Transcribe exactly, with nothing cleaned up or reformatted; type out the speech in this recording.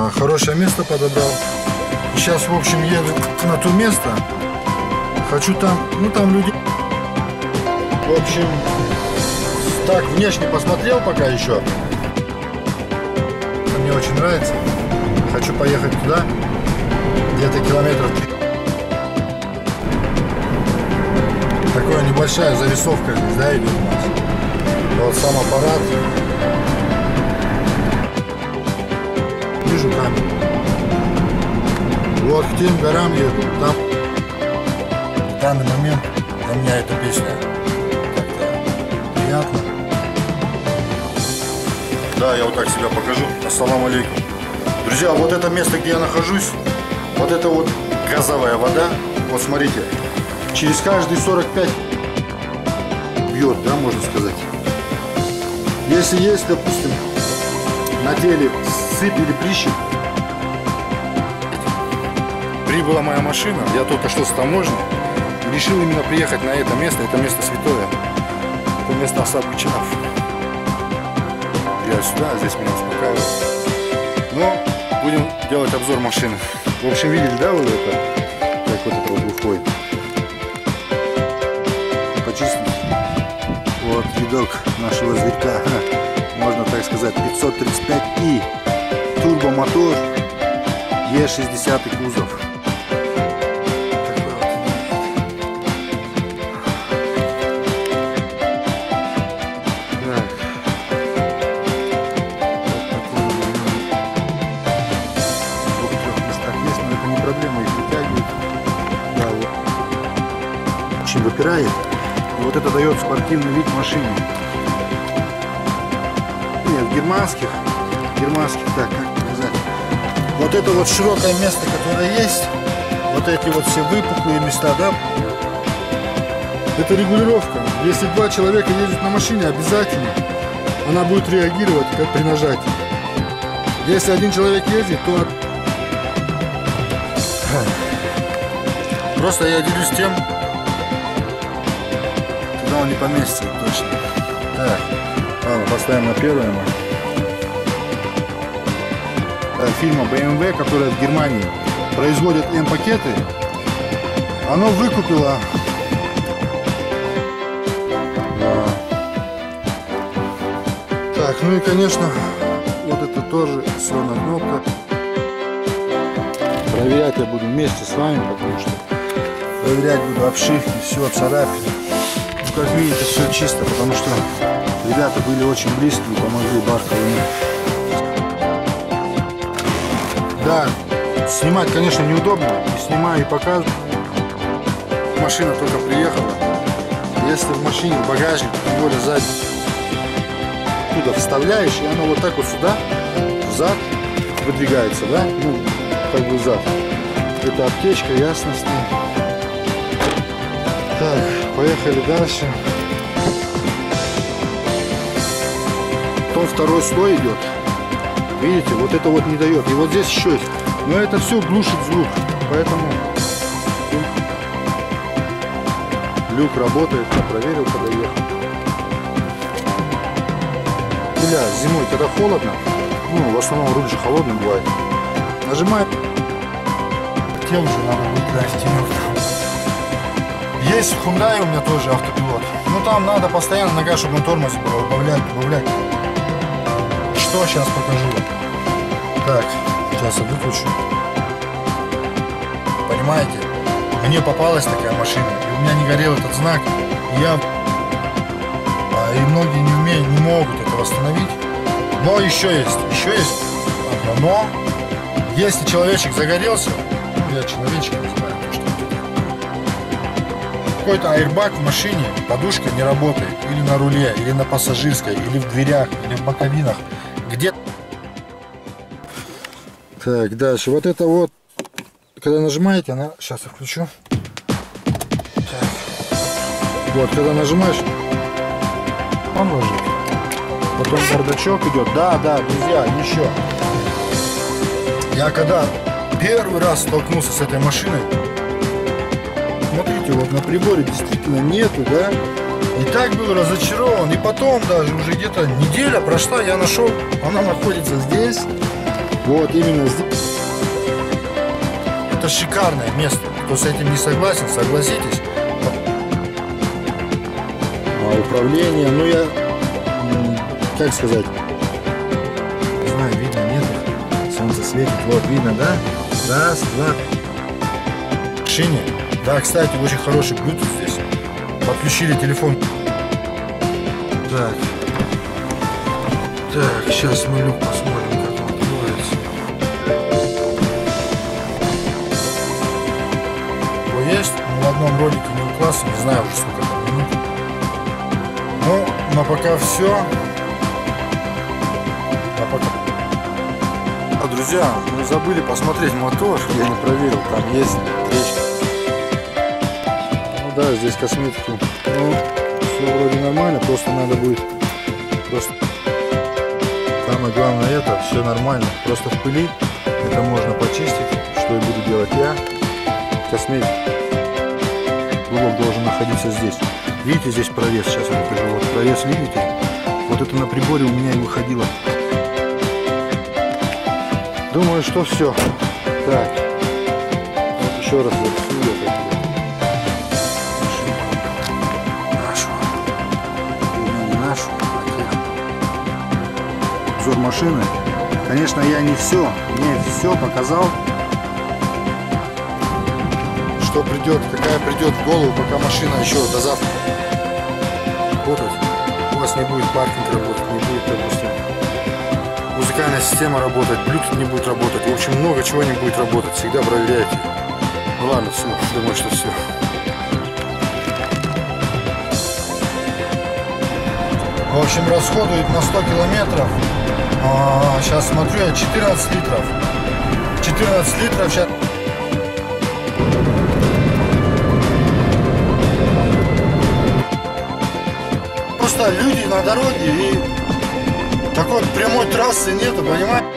Хорошее место подобрал. Сейчас, в общем, еду на то место. Хочу там, ну там люди. В общем, так внешне посмотрел пока еще. Мне очень нравится. Хочу поехать туда. Где-то километров. Такая небольшая зарисовка здесь, да, идет у нас. Вот сам аппарат. Вижу камень. Вот к тем горам еду. Там в данный момент для меня эта песня как-то приятна. Да, я вот так себя покажу. Ассаламу алейкум. Друзья, вот это место, где я нахожусь, вот это вот газовая вода. Вот смотрите, через каждые сорок пять бьет, да, можно сказать. Если есть, допустим, на теле сыпь или прищеп. Прибыла моя машина, я только что с таможни. Решил именно приехать на это место, это место святое. Это место Асхаб Чинов. Я сюда, здесь меня успокаивает. Но будем делать обзор машины. В общем, видели, да, вот это? Как вот это вот выходит. Почистить. Вот видок нашего зверька. Можно так сказать, пятьсот тридцать пять и. Турбомотор. Е шестьдесят кузов. Выпирает. И вот это дает спортивный вид машине. Нет, германских, германских, так, как показать. Вот это вот широкое место, которое есть, вот эти вот все выпуклые места, да, это регулировка. Если два человека ездят на машине, обязательно она будет реагировать, как при нажатии. Если один человек ездит, то просто я делюсь тем, он не поместится точно. Так, ладно, поставим на первое. Фирма бэ эм вэ, которая в Германии производит М-пакеты, оно выкупило а. Так, ну и конечно, вот это тоже сонная кнопка. Проверять я буду вместе с вами, потому что проверять буду обшивки, все, царапины. Как видите, все чисто, потому что ребята были очень близкие и помогли Баркову. Да, снимать, конечно, неудобно. И снимаю и показываю. Машина только приехала. Если в машине багажник, тем более сзади, туда вставляешь, и оно вот так вот сюда, взад выдвигается, да? Ну, как бы взад. Это аптечка, ясно с ним. Так, поехали дальше. Потом второй слой идет. Видите, вот это вот не дает. И вот здесь еще есть. Но это все глушит звук. Поэтому люк работает. Я проверил, когда ехал. Бля, зимой, когда холодно, ну, в основном руль же холодный бывает. Нажимаем. Тем же надо будет красить. Есть в Hyundai у меня тоже автопилот. Ну там надо постоянно нога, чтобы на тормозе было, убавлять, убавлять. Что сейчас покажу. Так, сейчас я выключу. Понимаете? Мне попалась такая машина, и у меня не горел этот знак. И я и многие не умеют, не могут это восстановить. Но еще есть, еще есть одно но. Если человечек загорелся, ну, я человечек не знаю. Какой-то аэрбаг в машине, подушка не работает, или на руле, или на пассажирской, или в дверях, или в боковинах, где. Так, дальше, вот это вот, когда нажимаете, она, сейчас я включу. Так. Вот, когда нажимаешь, он ложит. Потом бардачок идет, да, да, друзья, еще. Я когда первый раз столкнулся с этой машиной, смотрите, вот на приборе действительно нету, да? И так был разочарован. И потом даже уже где-то неделя прошла, я нашел, она находится здесь. Вот именно здесь. Это шикарное место. Кто с этим не согласен, согласитесь. А управление, ну я, как сказать, не знаю, видно, нет, солнце светит, вот видно, да? Раз, два. В машине. Да, кстати, очень хороший Bluetooth здесь. Подключили телефон. Так. Так, сейчас мы люк посмотрим, как он открывается. Его есть, но в одном ролике не класса, не знаю уже сколько там минут. Ну, но пока все. А пока. А, друзья, мы забыли посмотреть мотор, я не проверил, там есть трещина. Ну да, здесь косметику. Ну, все вроде нормально, просто надо будет просто. Самое главное, это все нормально, просто в пыли. Это можно почистить, что и буду делать я. Косметик. Уголок должен находиться здесь. Видите, здесь провес, сейчас я покажу. Вот провес, видите? Вот это на приборе у меня и выходило. Думаю, что все. Так. Вот еще раз зарисую я нашу. Не нашу. Обзор машины. Конечно, я не все, не все показал. Что придет, какая придет в голову, пока машина еще до завтра работает. У вас не будет паркинг работать, не будет, допустим, музыкальная система работать, Bluetooth не будет работать. В общем, много чего не будет работать. Всегда проверяйте. Ну ладно, все, думаю, что все. В общем, расходует на сто километров. А, сейчас смотрю, я четырнадцать литров. четырнадцать литров сейчас. Просто люди на дороге и такой прямой трассы нету, понимаете?